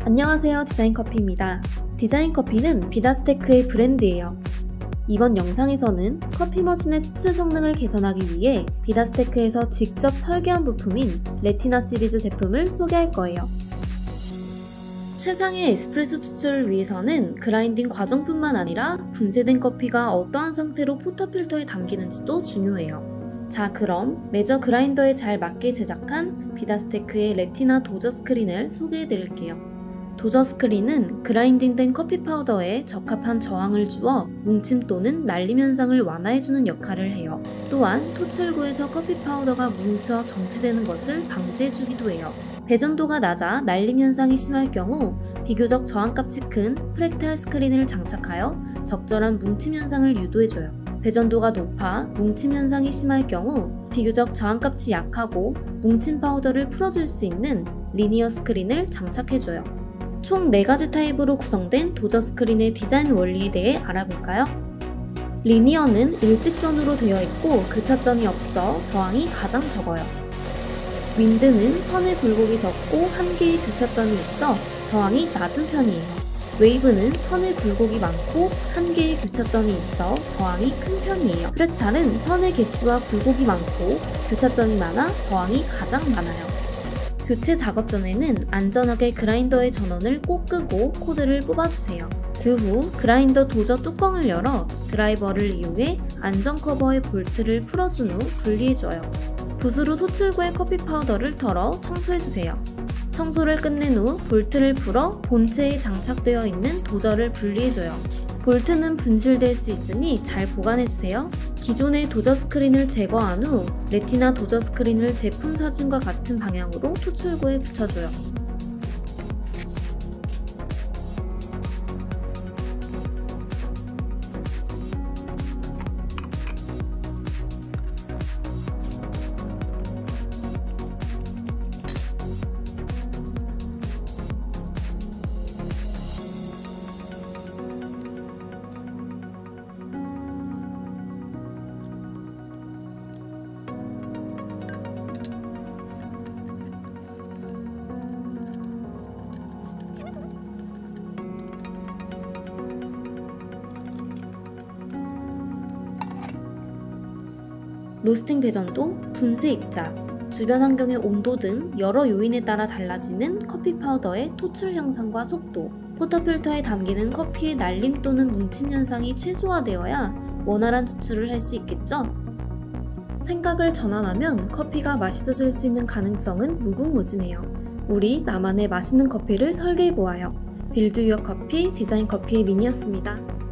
안녕하세요, 디자인커피입니다. 디자인커피는 비다스테크의 브랜드예요. 이번 영상에서는 커피 머신의 추출 성능을 개선하기 위해 비다스테크에서 직접 설계한 부품인 레티나 시리즈 제품을 소개할 거예요. 최상의 에스프레소 추출을 위해서는 그라인딩 과정뿐만 아니라 분쇄된 커피가 어떠한 상태로 포터필터에 담기는지도 중요해요. 자, 그럼 메저 그라인더에 잘 맞게 제작한 비다스테크의 레티나 도저 스크린을 소개해 드릴게요. 도저 스크린은 그라인딩된 커피 파우더에 적합한 저항을 주어 뭉침 또는 날림 현상을 완화해주는 역할을 해요. 또한 토출구에서 커피 파우더가 뭉쳐 정체되는 것을 방지해주기도 해요. 배전도가 낮아 날림 현상이 심할 경우 비교적 저항값이 큰 프랙탈 스크린을 장착하여 적절한 뭉침 현상을 유도해줘요. 배전도가 높아 뭉침 현상이 심할 경우 비교적 저항값이 약하고 뭉친 파우더를 풀어줄 수 있는 리니어 스크린을 장착해줘요. 총 4가지 타입으로 구성된 도저 스크린의 디자인 원리에 대해 알아볼까요? 리니어는 일직선으로 되어 있고 교차점이 없어 저항이 가장 적어요. 윈드는 선의 굴곡이 적고 한 개의 교차점이 있어 저항이 낮은 편이에요. 웨이브는 선의 굴곡이 많고 한 개의 교차점이 있어 저항이 큰 편이에요. 프랙탈은 선의 개수와 굴곡이 많고 교차점이 많아 저항이 가장 많아요. 교체 작업 전에는 안전하게 그라인더의 전원을 꼭 끄고 코드를 뽑아주세요. 그 후 그라인더 도저 뚜껑을 열어 드라이버를 이용해 안전 커버의 볼트를 풀어준 후 분리해줘요. 붓으로 토출구의 커피 파우더를 털어 청소해주세요. 청소를 끝낸 후 볼트를 풀어 본체에 장착되어 있는 도저를 분리해줘요. 볼트는 분실될 수 있으니 잘 보관해주세요. 기존의 도저 스크린을 제거한 후 레티나 도저 스크린을 제품 사진과 같은 방향으로 토출구에 붙여줘요. 로스팅 배전도, 분쇄 입자, 주변 환경의 온도 등 여러 요인에 따라 달라지는 커피 파우더의 토출 형상과 속도, 포터필터에 담기는 커피의 날림 또는 뭉침 현상이 최소화되어야 원활한 추출을 할 수 있겠죠? 생각을 전환하면 커피가 맛있어질 수 있는 가능성은 무궁무진해요. 우리 나만의 맛있는 커피를 설계해보아요. 빌드 유어 커피, 디자인 커피의 민이었습니다.